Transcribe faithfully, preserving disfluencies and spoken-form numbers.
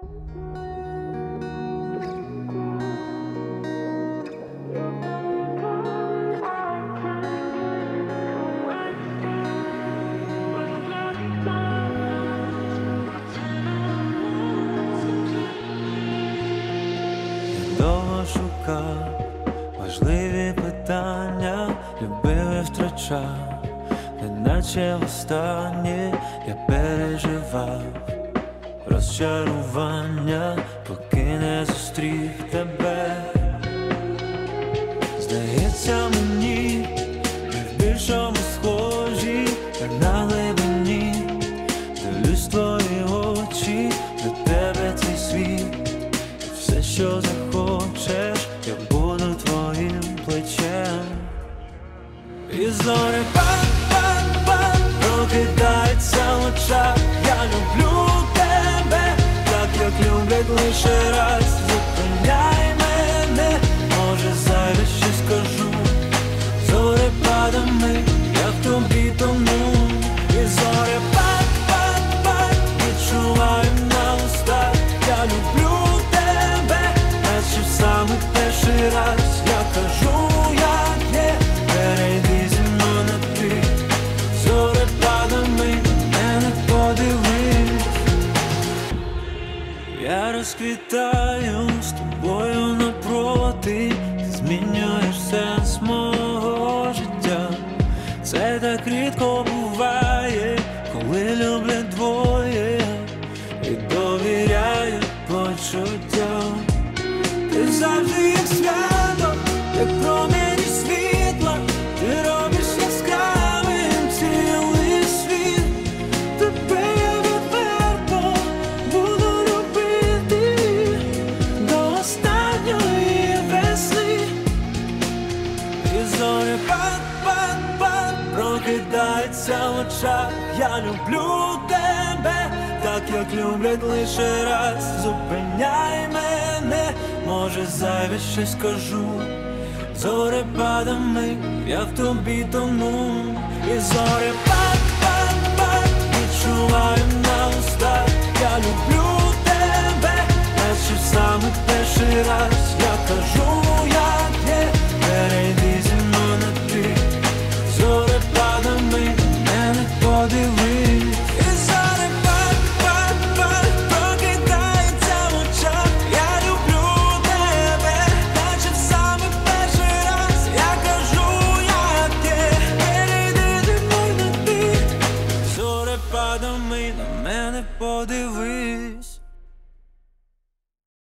Довго шукав важливі питання, любив і втрачав, неначе востаннє я переживав розчарування, поки не зустрів тебе. Здається мені, ми в більшому схожі, як на глибині. Дивлюсь в твої очі, до тебе цей світ. Все, що захочеш, я буду твоїм плечем. І зорі пак-пак-пак прокидаються в очах. Я люблю тебе, так як люблять лише раз. Зупиняй мене, може зайве щось скажу. Зорепадами я в тобі тону. І зорі пак-пак-пак відчуваю на устах. Я люблю тебе, наче в самий перший раз. Я кажу, як є, перейди зі мною на ти. Зорепадами мене подивись. Я розквітаю з тобою напроти. Ти змінюєш сенс мого життя. Це так рідко буває, коли люблять двоє і довіряють почуттям. Ти завжди як свято, як промені світла. Ти робиш яскравим цілий світ. Тебе я відверто буду любити до останньої весни. І зорі пак-пак-пак прокидаються в очах. Я люблю тебе, так як люблять лише раз. Зупиняй мене, може зайве щось скажу. Зорепадами я в тобі тону. І зорі пак-пак-пак відчуваю на устах. Я люблю тебе, наче в самий перший раз. Я кажу,